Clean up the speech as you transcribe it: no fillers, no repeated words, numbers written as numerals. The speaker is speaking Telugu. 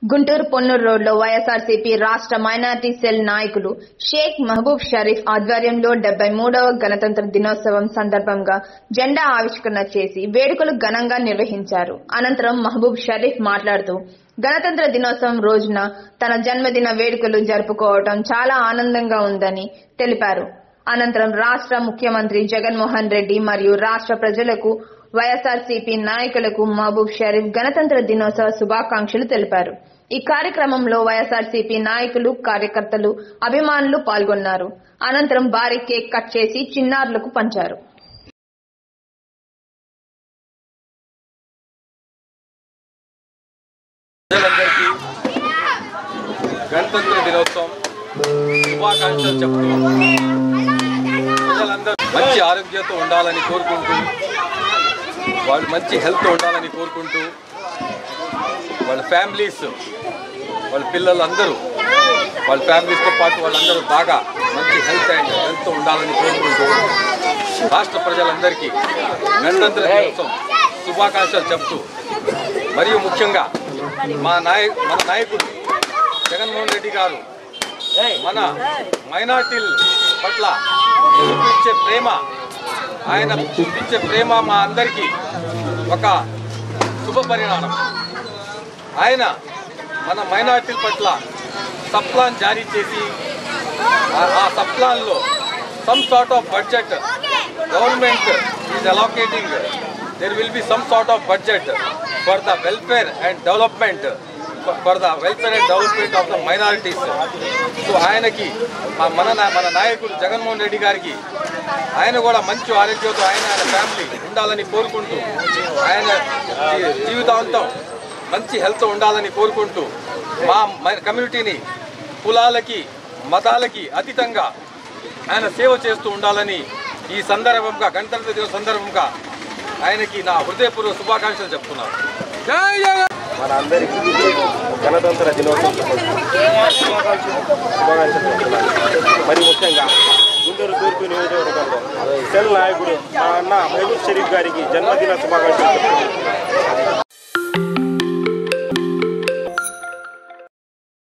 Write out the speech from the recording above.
గుంటూరు పొన్నూరు రోడ్లో వైఎస్ఆర్సీపీ రాష్ట్ర మైనారిటీ సెల్ నాయకులు షేక్ మహబూబ్ షరీఫ్ ఆధ్వర్యంలో 73వ గణతంత్ర దినోత్సవం సందర్భంగా జెండా ఆవిష్కరణ చేసి వేడుకలు ఘనంగా నిర్వహించారు. అనంతరం మహబూబ్ షరీఫ్ మాట్లాడుతూ గణతంత్ర దినోత్సవం రోజున తన జన్మదిన వేడుకలు జరుపుకోవడం చాలా ఆనందంగా ఉందని తెలిపారు. అనంతరం రాష్ట్ర ముఖ్యమంత్రి జగన్మోహన్ రెడ్డి మరియు రాష్ట్ర ప్రజలకు వైఎస్ఆర్సీపీ నాయకులకు మహబూబ్ షరీఫ్ గణతంత్ర దినోత్సవ శుభాకాంక్షలు తెలిపారు. ఈ కార్యక్రమంలో వైఎస్ఆర్సీపీ నాయకులు, కార్యకర్తలు, అభిమానులు పాల్గొన్నారు. అనంతరం భారీ కేక్ కట్ చేసి చిన్నారులకు పంచారు. గణతంత్ర దినోత్సవం శుభాకాంక్షలు చెప్తూ ప్రజలందరూ మంచి ఆరోగ్యంతో ఉండాలని కోరుకుంటూ, వాళ్ళు మంచి హెల్త్ ఉండాలని కోరుకుంటూ, వాళ్ళ ఫ్యామిలీస్, వాళ్ళ పిల్లలందరూ వాళ్ళ ఫ్యామిలీస్తో పాటు వాళ్ళందరూ బాగా మంచి హెల్త్ ఉండాలని కోరుకుంటూ రాష్ట్ర ప్రజలందరికీ గణతంత్ర దినోత్సవం శుభాకాంక్షలు చెప్తూ, మరియు ముఖ్యంగా మన నాయకుడు జగన్మోహన్ రెడ్డి గారు మన మైనార్టీల పట్ల చూపించే ప్రేమ మా అందరికీ ఒక శుభ పరిణామం. ఆయన మన మైనార్టీల పట్ల సప్లాన్ జారీ చేసి ఆ సప్లాన్లో some sort of budget government is allocating, there will be some sort of budget for the welfare and development of the minorities. So ఆయనకి మన నాయకుడు జగన్మోహన్ రెడ్డి గారికి ఆయన కూడా మంచి ఆరోగ్యంతో ఆయన ఫ్యామిలీ ఉండాలని కోరుకుంటూ, ఆయన జీవితాంతం మంచి హెల్త్ ఉండాలని కోరుకుంటూ, మా కమ్యూనిటీని కులాలకి మతాలకి అతీతంగా ఆయన సేవ చేస్తూ ఉండాలని ఈ సందర్భంగా గణతంత్ర దినోత్సవ సందర్భంగా ఆయనకి నా హృదయపూర్వక శుభాకాంక్షలు చెప్తున్నాను. మన అందరికీ గణతంత్ర దినోత్సవం శుభాకాంక్షలు చెప్తున్నాను. మరి ముఖ్యంగా గుంటూరు తూర్పు నియోజకవర్గంలో సెల్ నాయకుడు మా అన్న మహబూబ్ షరీఫ్ గారికి జన్మదిన శుభాకాంక్షలు చెప్తున్నాను.